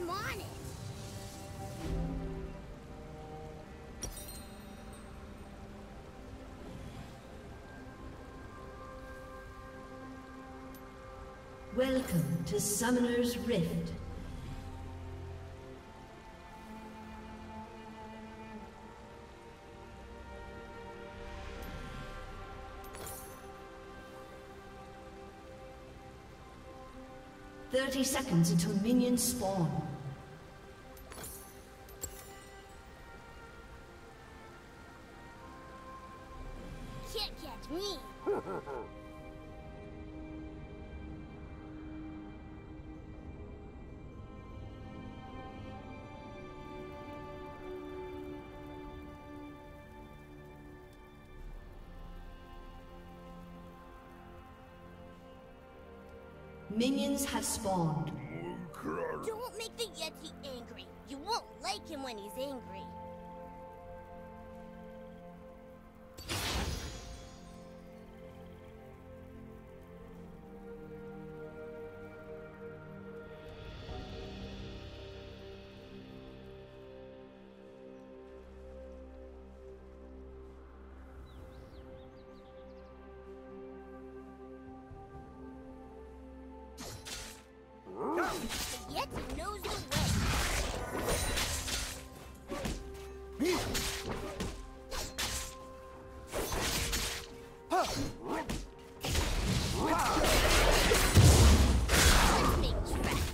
I'm on it. Welcome to Summoner's Rift. "30 seconds until minions spawn. Can't catch me. Minions have spawned. Don't make the Yeti angry. You won't like him when he's angry. The Yeti knows the way. Let's make tracks.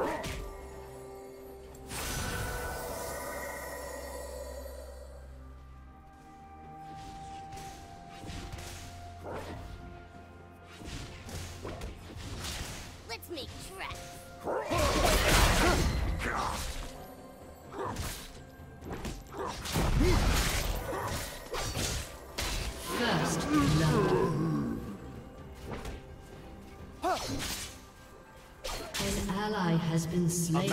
Let's make tracks. First blood. An ally has been slain.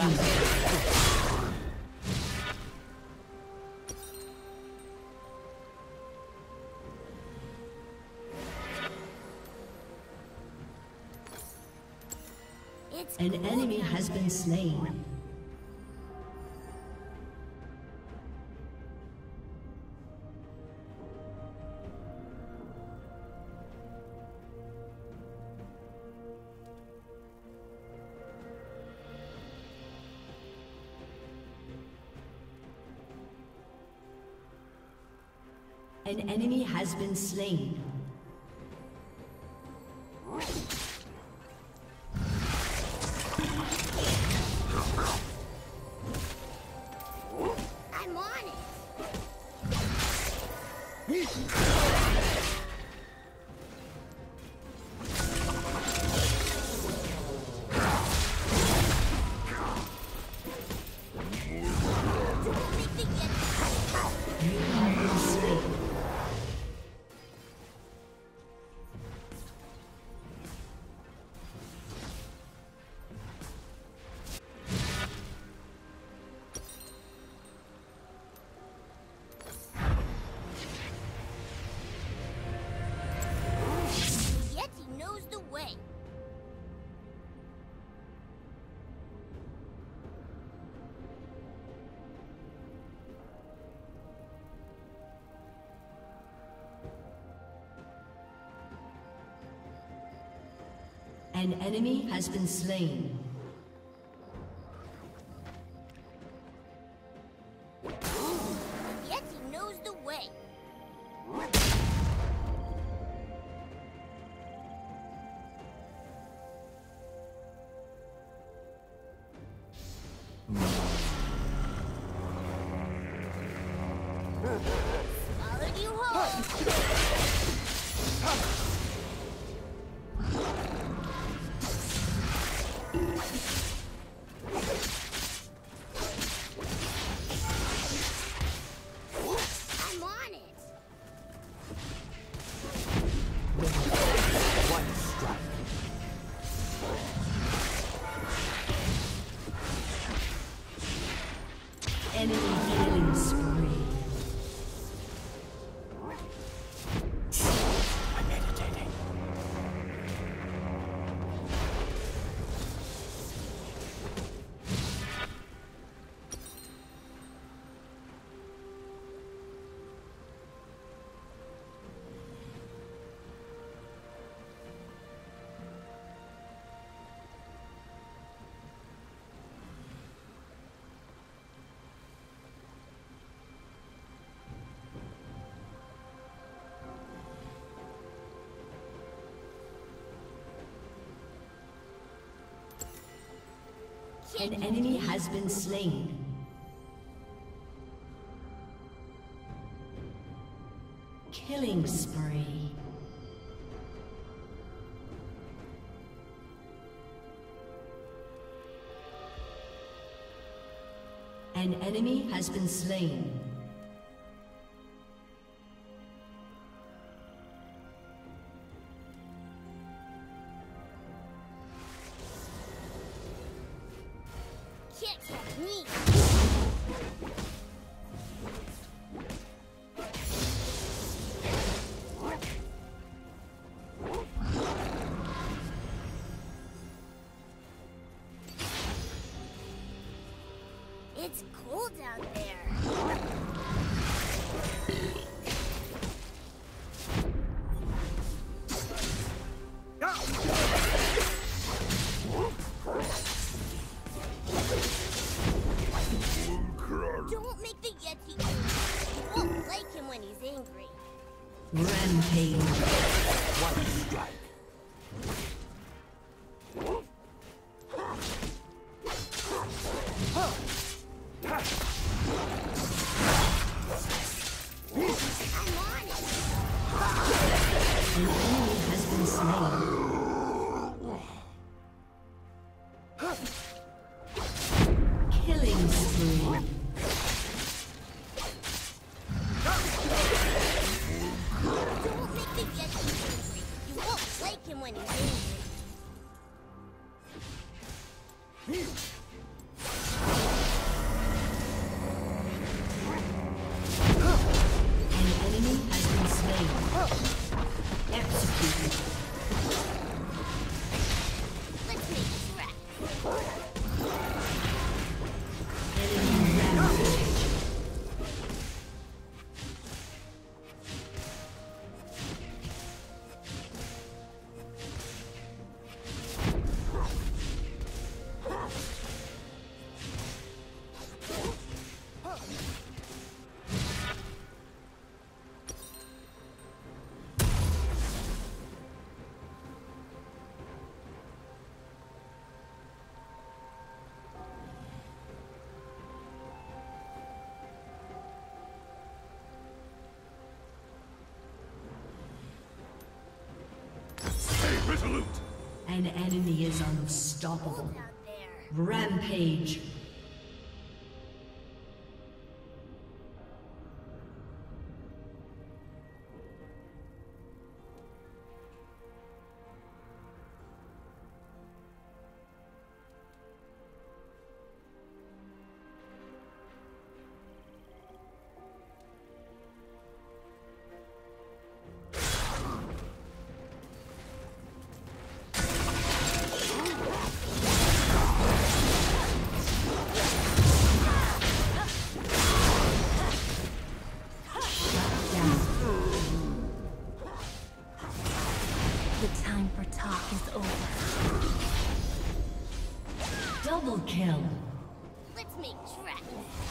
An enemy has been slain. An enemy has been slain. I'm on it. Don't make the Yeti. You have been slain. Yeti knows the way. An enemy has been slain. Yeti knows the way. Swallowed you whole. I'm on it. One strike. Enemy killing spree. An enemy has been slain. Killing spree. An enemy has been slain. Can't catch me. It's cold out there. Don't make the Yeti angry. You won't like him when he's angry. Rampage. One strike. I'm on it. An enemy has been slain. Killing spree. Don't make the Yeti angry. You won't like him when he's angry. An enemy has been slain. Executed. Let's make tracks. Enemy rampage. Resolute. An enemy is unstoppable. Cold out there. Rampage. The time for talk is over. Double kill. Let's make tracks.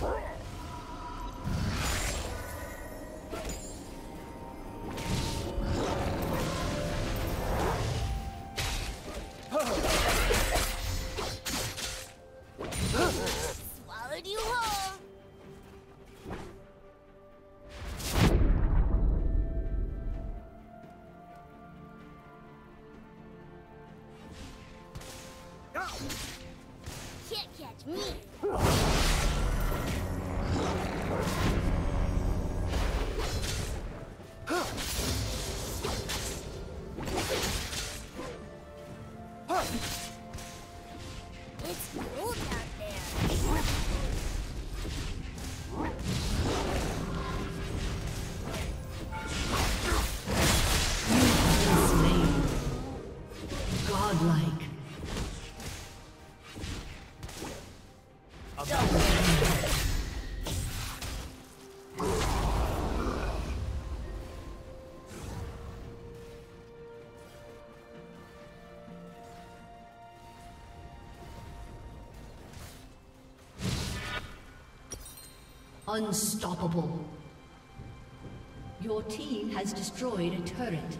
Swallowed you whole. Can't catch me. It's cold out there. Slain. Godlike. Unstoppable. Your team has destroyed a turret.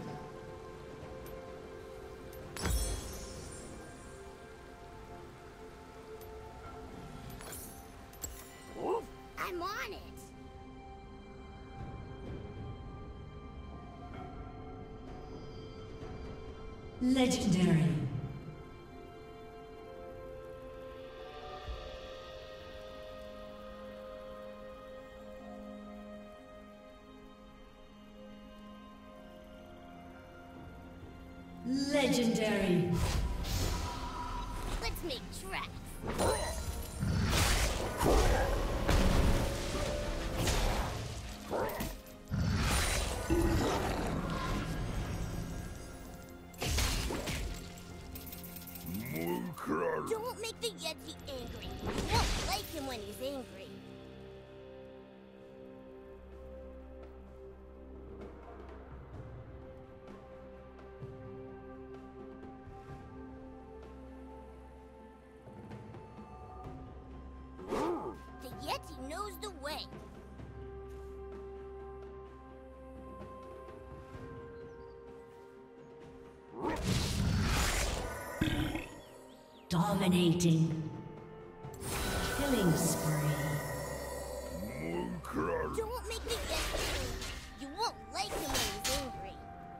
Legendary. Legendary. Let's make tracks. Don't make the Yeti angry. You won't like him when he's angry. The Yeti knows the way. Dominating. Killing spree. Don't make the Yeti angry. You won't like him when he's angry.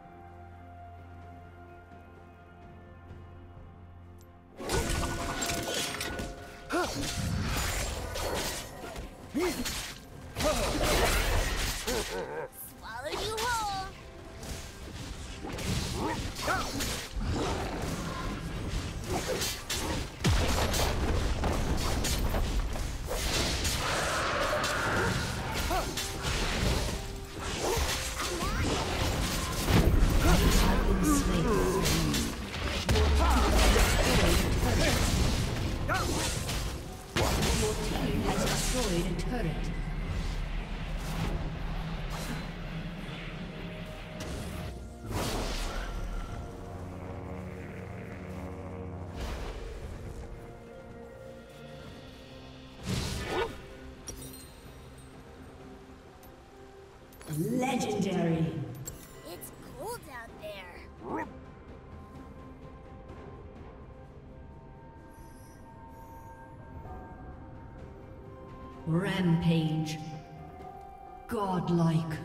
Swallow you whole. Your team has destroyed a turret. Legendary. It's cold out there. Rampage. Godlike.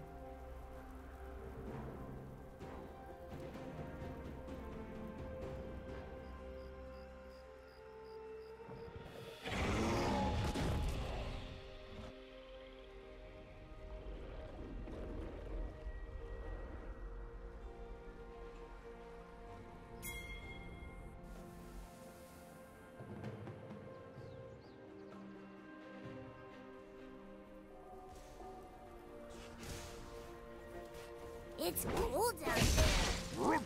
It's cold out there.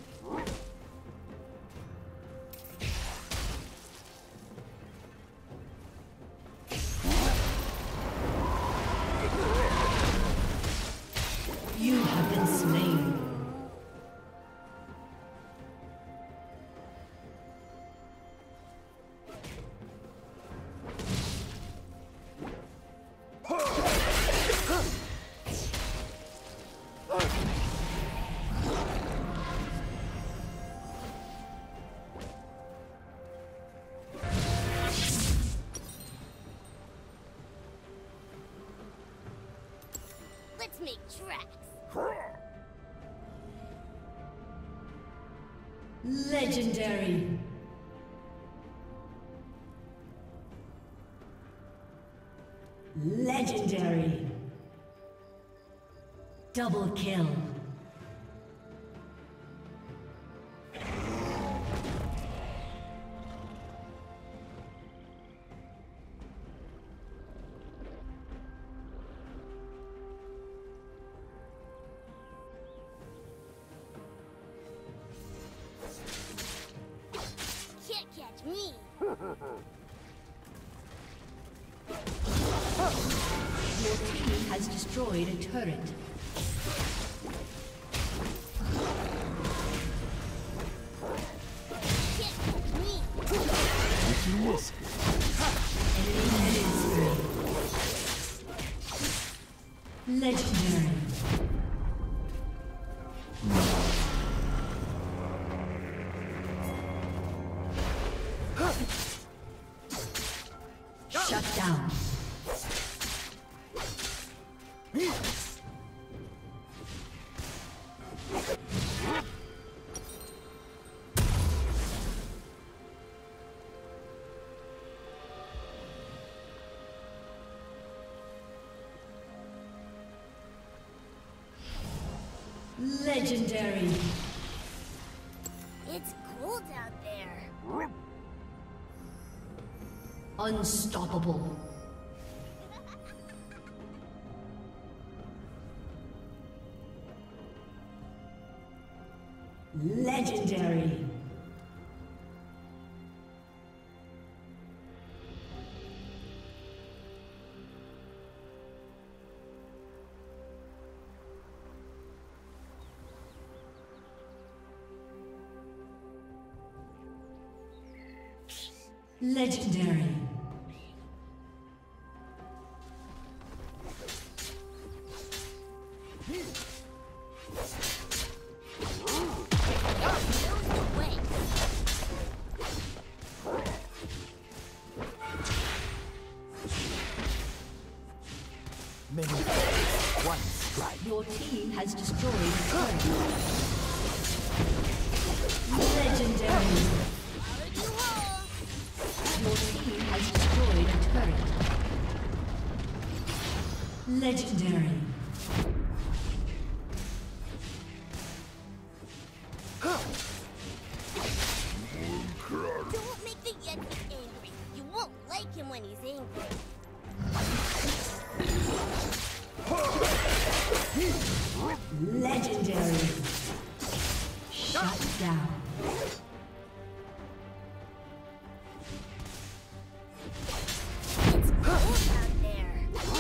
You have been slain. Let's make tracks. Legendary. Legendary. Double kill. Can't catch me. Your team has destroyed a turret. Can't catch me. Legendary. Shut down. Legendary. It's cold out there. Unstoppable. Legendary. Legendary. One strike. Your team has destroyed a turret. Legendary. Your team has destroyed a turret. Legendary. Don't make the Yeti angry. You won't like him when he's angry. Legendary. Shut down. It's cold out there.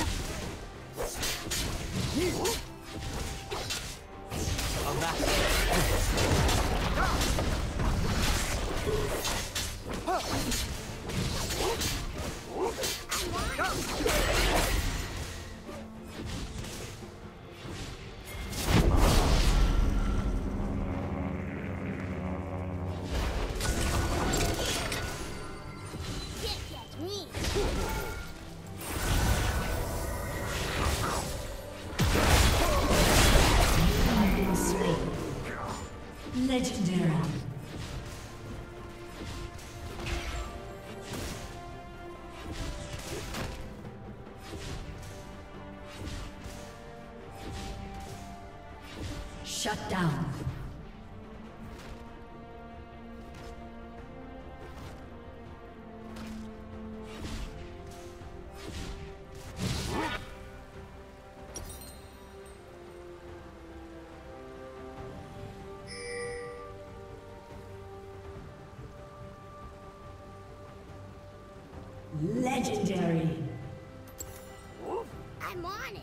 Can't catch me. Legendary. Shut down. Legendary. I'm on it.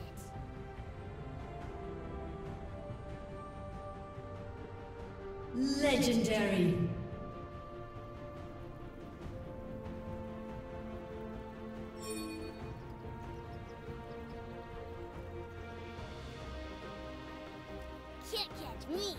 Legendary. Can't catch me.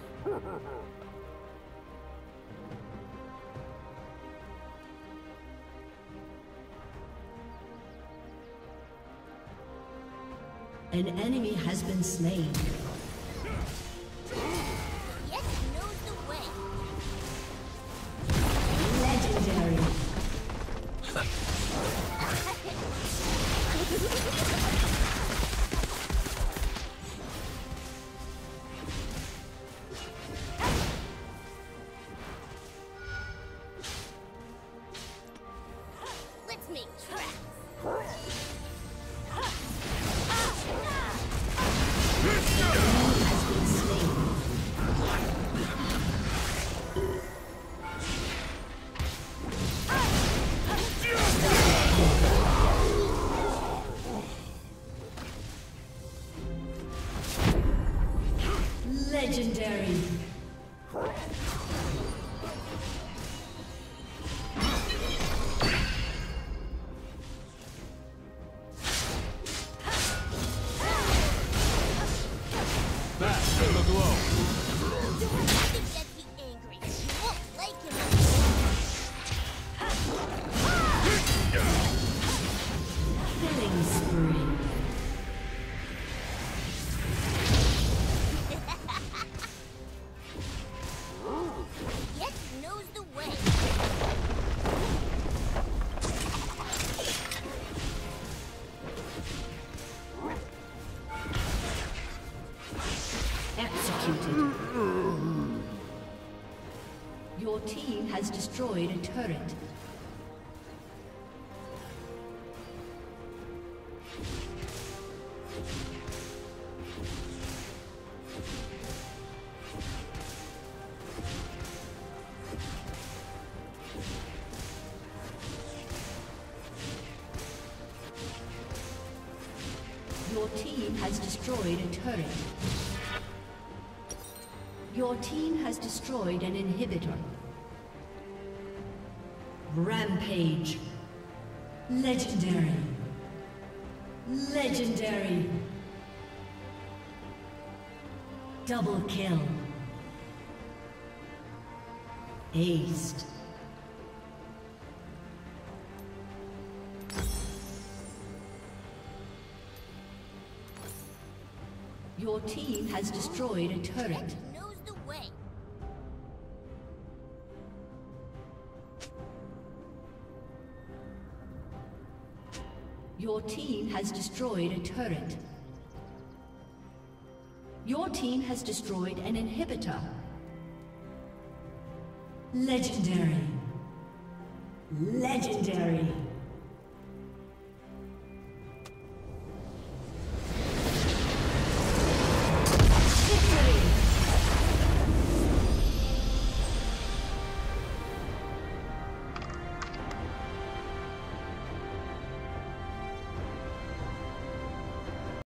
An enemy has been slain. Yeti knows the way. Legendary. Let's make tracks. Has been slain. Legendary. Fast in the glow. Don't make the Yeti angry. You won't like him when Killing spree. Your team has destroyed a turret. Your team has destroyed a turret. Your team has destroyed an inhibitor. Rampage. Legendary. Legendary. Double kill. Aced. Your team has destroyed a turret. Knows the way. Your team has destroyed a turret. Your team has destroyed an inhibitor. Legendary. Legendary.